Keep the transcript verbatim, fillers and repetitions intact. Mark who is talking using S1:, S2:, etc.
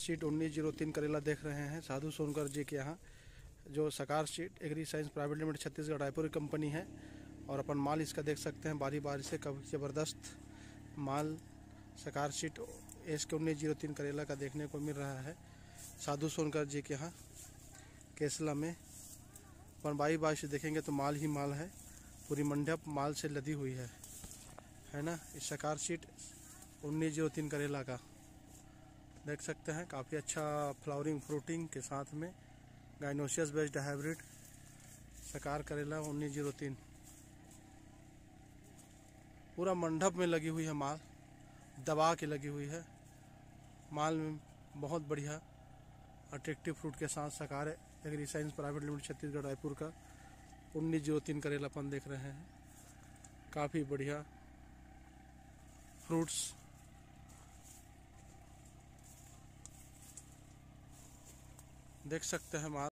S1: Sheet उन्नीस zero तीन करेला देख रहे हैं साधु सोनकर जी के यहाँ, जो Sakar sheet agri science private limited Chhattisgarh Raipur की कंपनी है। और अपन माल इसका देख सकते हैं बारी बारी से, कभी ज़बरदस्त माल सकार शीट एस के उन्नीस जीरो तीन करेला का देखने को मिल रहा है साधु सोनकर जी के यहाँ केसला में। अपन बारी बारी से देखेंगे तो माल ही माल है, पूरी मंडप माल से लदी हुई है है ना। इस सकार शीट उन्नीस जीरो तीन करेला का देख सकते हैं, काफ़ी अच्छा फ्लावरिंग फ्रूटिंग के साथ में गाइनोसियस बेस्ड हाइब्रिड सकार करेला उन्नीस जीरो तीन पूरा मंडप में लगी हुई है, माल दबा के लगी हुई है। माल में बहुत बढ़िया अट्रैक्टिव फ्रूट के साथ Sakar agri science private limited Chhattisgarh Raipur का उन्नीस जीरो तीन करेला अपन देख रहे हैं। काफ़ी बढ़िया फ्रूट्स देख सकते हैं माल।